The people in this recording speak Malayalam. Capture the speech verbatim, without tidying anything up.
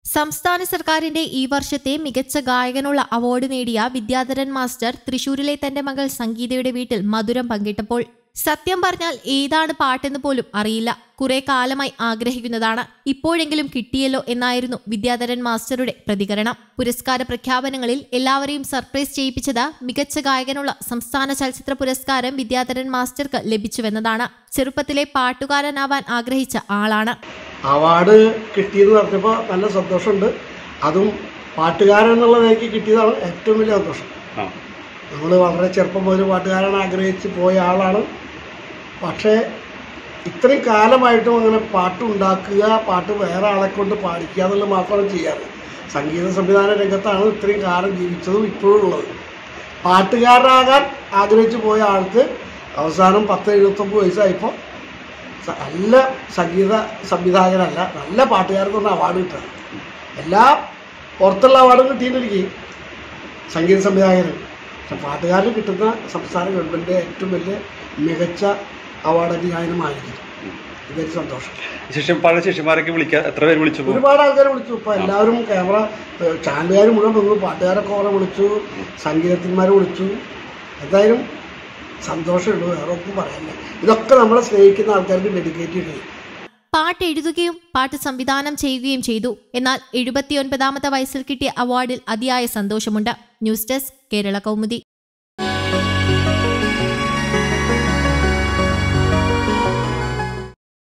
സംസ്ഥാന സർക്കാരിന്റെ ഈ വർഷത്തെ മികച്ച ഗായകനുള്ള അവാർഡ് നേടിയ വിദ്യാധരൻ മാസ്റ്റർ തൃശൂരിലെ തന്റെ മകൾ സംഗീതയുടെ വീട്ടിൽ മധുരം പങ്കിട്ടപ്പോൾ സത്യം പറഞ്ഞാൽ ഏതാണ് പാട്ടെന്ന് പോലും അറിയില്ല. കുറെ കാലമായി ആഗ്രഹിക്കുന്നതാണ്, ഇപ്പോഴെങ്കിലും കിട്ടിയല്ലോ എന്നായിരുന്നു വിദ്യാധരൻ മാസ്റ്ററുടെ പ്രതികരണം. പുരസ്കാര പ്രഖ്യാപനങ്ങളിൽ എല്ലാവരെയും സർപ്രൈസ് ചെയ്യിപ്പിച്ചത് മികച്ച ഗായകനുള്ള സംസ്ഥാന ചലച്ചിത്ര പുരസ്കാരം വിദ്യാധരൻ മാസ്റ്റർക്ക് ലഭിച്ചുവെന്നതാണ്. ചെറുപ്പത്തിലെ പാട്ടുകാരനാവാൻ ആഗ്രഹിച്ച ആളാണ്. അവാർഡ് കിട്ടിയെന്ന് പറഞ്ഞപ്പോൾ നല്ല സന്തോഷമുണ്ട്. അതും പാട്ടുകാരൻ എന്നുള്ള നിലയ്ക്ക് കിട്ടിയതാണ് ഏറ്റവും വലിയ സന്തോഷം. നമ്മൾ വളരെ ചെറുപ്പം മുതൽ പാട്ടുകാരൻ ആഗ്രഹിച്ച് പോയ ആളാണ്. പക്ഷേ ഇത്രയും കാലമായിട്ടും അങ്ങനെ പാട്ടുണ്ടാക്കുക, പാട്ട് വേറെ ആളെ കൊണ്ട് പാടിക്കുക എന്നുള്ളത് മാത്രമാണ് ചെയ്യാറ്. സംഗീത സംവിധാന രംഗത്താണ് ഇത്രയും കാലം ജീവിച്ചതും ഇപ്പോഴും ഉള്ളത്. പാട്ടുകാരനാകാൻ ആഗ്രഹിച്ച് പോയ ആൾക്ക് അവസാനം പത്ത് എഴുപത്തൊമ്പത് വയസ്സായപ്പോൾ നല്ല സംഗീത സംവിധായകനല്ല, നല്ല പാട്ടുകാർക്ക് കൊണ്ട് അവാർഡ് കിട്ടുക. എല്ലാ പുറത്തുള്ള അവാർഡും കിട്ടിയിട്ടിരിക്കും സംഗീത സംവിധായകന്. പക്ഷെ പാട്ടുകാരിൽ കിട്ടുന്ന സംസ്ഥാന ഗവൺമെൻറ് ഏറ്റവും വലിയ മികച്ച അവാർഡ് അധികാരമായിരിക്കും. ഇതൊരു സന്തോഷം. ശിഷ്യം പഴയ ശിഷ്യന്മാരൊക്കെ വിളിക്കാൻ എത്ര പേര് വിളിച്ചു? ഒരുപാട് ആൾക്കാർ വിളിച്ചു. ഇപ്പം എല്ലാവരും ക്യാമറ ചാനലുകാർ മുഴുവൻ വന്നു, പാട്ടുകാരൊക്കെ ഓരോ വിളിച്ചു, സംഗീതജ്ഞന്മാർ വിളിച്ചു. എന്തായാലും സന്തോഷമുള്ളൂ, വേറെ ഒന്നും പറയാനില്ല. ഇതൊക്കെ നമ്മളെ സ്നേഹിക്കുന്ന ആൾക്കാർക്ക് ഡെഡിക്കേറ്റ് ചെയ്യും. പാട്ട് എഴുതുകയും പാട്ട് സംവിധാനം ചെയ്യുകയും ചെയ്തു. എന്നാൽ എഴുപത്തിയൊൻപതാമത്തെ വയസ്സിൽ കിട്ടിയ അവാർഡിൽ അതിയായ സന്തോഷമുണ്ട്. News desk Kerala Kaumudi.